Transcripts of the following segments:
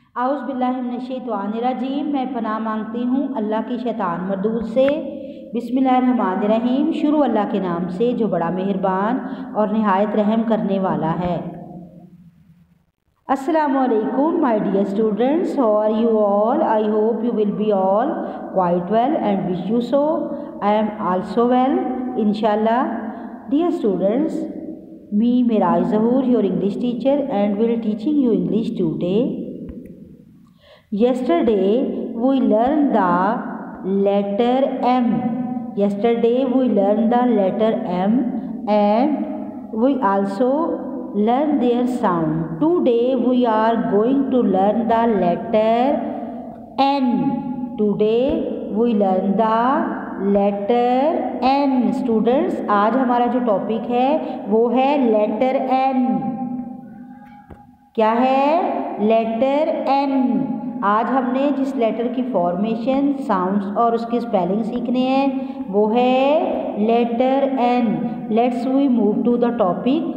आउज़ बिल्लाहि मिनश्शैतानिर्रजीम। मैं पनाह मांगती हूँ अल्लाह की शैतान मरदूद से। बिस्मिल्लाहिर्रहमानिर्रहीम। शुरू अल्लाह के नाम से जो बड़ा मेहरबान और निहायत रहम करने वाला है। अस्सलामु अलैकुम my dear students, how are you all? I hope you will be all quite well and wish you so. I am also well, inshallah. Dear students, me Miraj Zahoor, your English teacher, and will teaching you English today. Yesterday we learned the letter M. Yesterday we learned the letter M, and we also learn their sound. Today we are going to learn the letter N. Today we learn the letter N. Students, आज हमारा जो topic है वो है letter N. क्या है? Letter N. आज हमने जिस लेटर की फॉर्मेशन, साउंड्स और उसके स्पेलिंग सीखने हैं वो है letter N. Let's we move to the topic.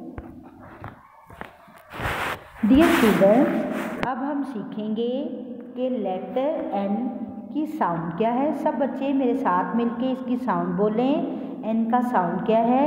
Dear students, अब हम सीखेंगे कि लेटर N की साउंड क्या है. सब बच्चे मेरे साथ मिलके इसकी साउंड बोलें. N का साउंड क्या है?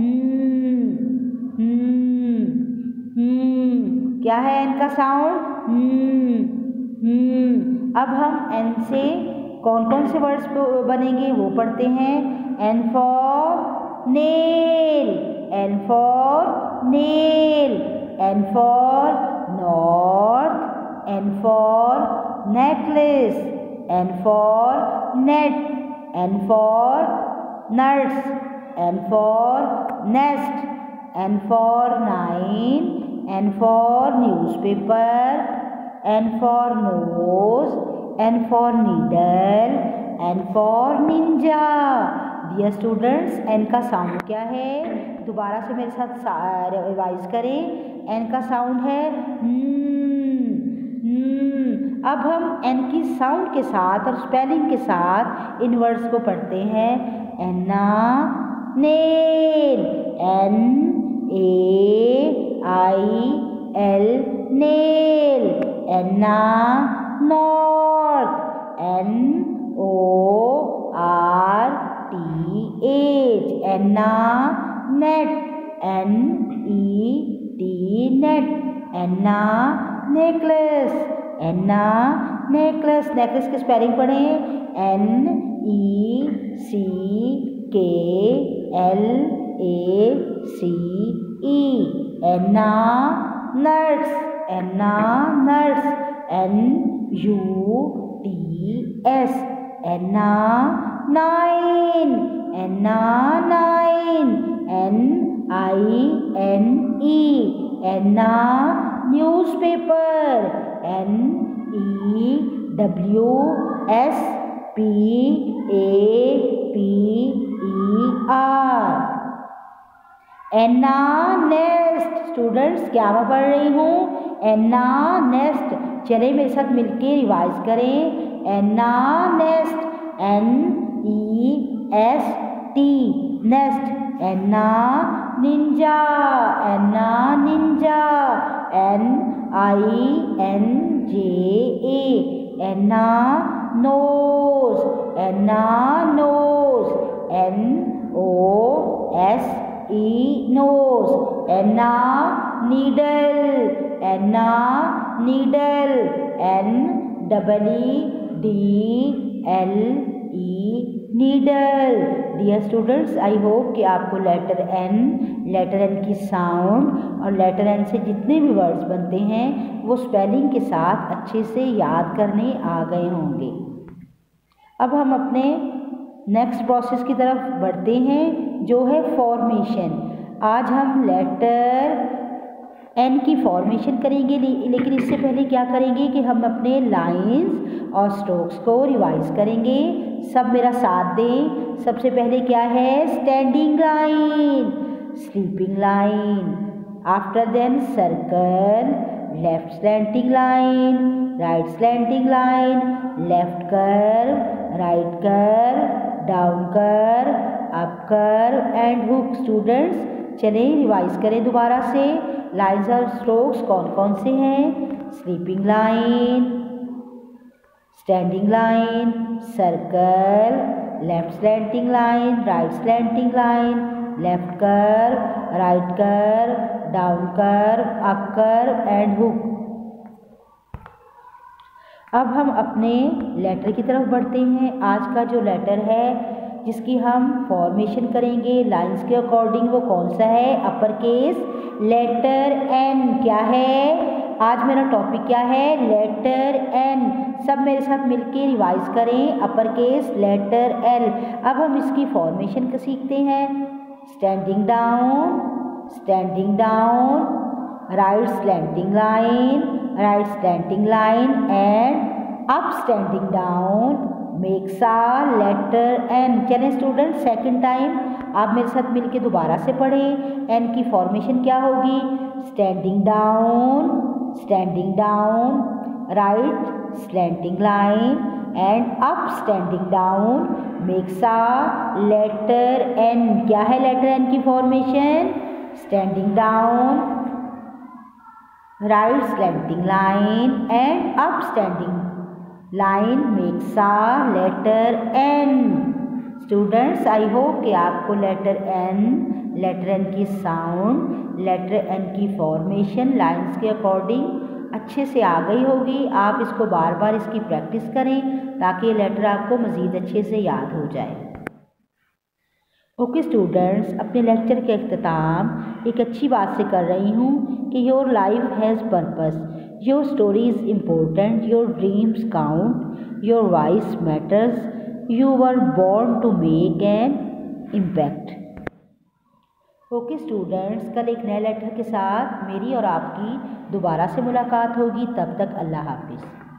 क्या है N का साउंड? अब हम N से कौन कौन से वर्ड्स बनेंगे वो पढ़ते हैं. N for nail, N for nail, N for north, N for necklace, N for net, N for nuts, N for nest, N for nine, N for newspaper, N for nose, N for needle, N for ninja. Dear students, N का sound क्या है? दोबारा से मेरे साथ revise करें. N का sound है अब हम N की साउंड के साथ और स्पेलिंग के साथ इन वर्ड्स को पढ़ते हैं. N nail, NAIL nail. N north, NORTH. N net, NET net. N necklace, N necklace. Necklace की स्पेलिंग पढ़ें. NECKLACE. N nuts, N nuts, NUTS. N nine, N nine, NINE. N newspaper, NEWSPAPER. N nest. Students, क्या मैं पढ़ रही हूँ? N nest. चले मेरे साथ मिलके रिवाइज करें. N nest, NEST nest. N ninja, N ninja, NINJA. N nose, N nose, NOSE nose. N needle, एन्ना needle, NEEDLE needle. Dear students, I hope कि आपको लेटर N की साउंड और लेटर N से जितने भी वर्ड्स बनते हैं वो स्पेलिंग के साथ अच्छे से याद करने आ गए होंगे. अब हम अपने नेक्स्ट प्रोसेस की तरफ बढ़ते हैं जो है फॉर्मेशन. आज हम लेटर N की फॉर्मेशन करेंगे, लेकिन इससे पहले क्या करेंगे कि हम अपने लाइंस और स्ट्रोक्स को रिवाइज करेंगे. सब मेरा साथ दें. सबसे पहले क्या है? Standing line, sleeping line. After then circle, left slanting line, right slanting line, left curve, right curve, down curve, up curve and hook. Students, चलें रिवाइज करें दोबारा से. लाइंस और स्ट्रोक्स कौन कौन से हैं? sleeping line, standing line, circle, left slanting line, right slanting line, left curve, right curve, down curve, up curve and hook। अब हम अपने लेटर की तरफ बढ़ते हैं। आज का जो लेटर है जिसकी हम फॉर्मेशन करेंगे लाइंस के अकॉर्डिंग वो कौन सा है? Upper case letter N. क्या है आज मेरा टॉपिक? क्या है? Letter N. सब मेरे साथ मिलके रिवाइज करें। Upper case letter L. अब हम इसकी फॉर्मेशन को सीखते हैं। Standing down, standing down, right slanting line, right slanting line and up standing down makes a letter N। चलें स्टूडेंट सेकंड टाइम आप मेरे साथ मिलके दोबारा से पढ़ें। N की फॉर्मेशन क्या होगी? Standing down, standing down, right slanting line and up standing down makes a letter N। क्या है लेटर N की formation? Standing down, right slanting line and up standing line makes a letter N। Students I hope कि आपको letter N की sound, letter N की formation lines के according अच्छे से आ गई होगी। आप इसको बार बार इसकी प्रैक्टिस करें ताकि ये लेटर आपको मज़ीद अच्छे से याद हो जाए। ओके स्टूडेंट्स, अपने लेक्चर के अख्ताम एक अच्छी बात से कर रही हूँ कि your life has purpose, your story is important, your dreams count, your voice matters, you were born to make an impact. Okay students, कल एक नए लेटर के साथ मेरी और आपकी दोबारा से मुलाकात होगी। तब तक अल्लाह हाफिज़।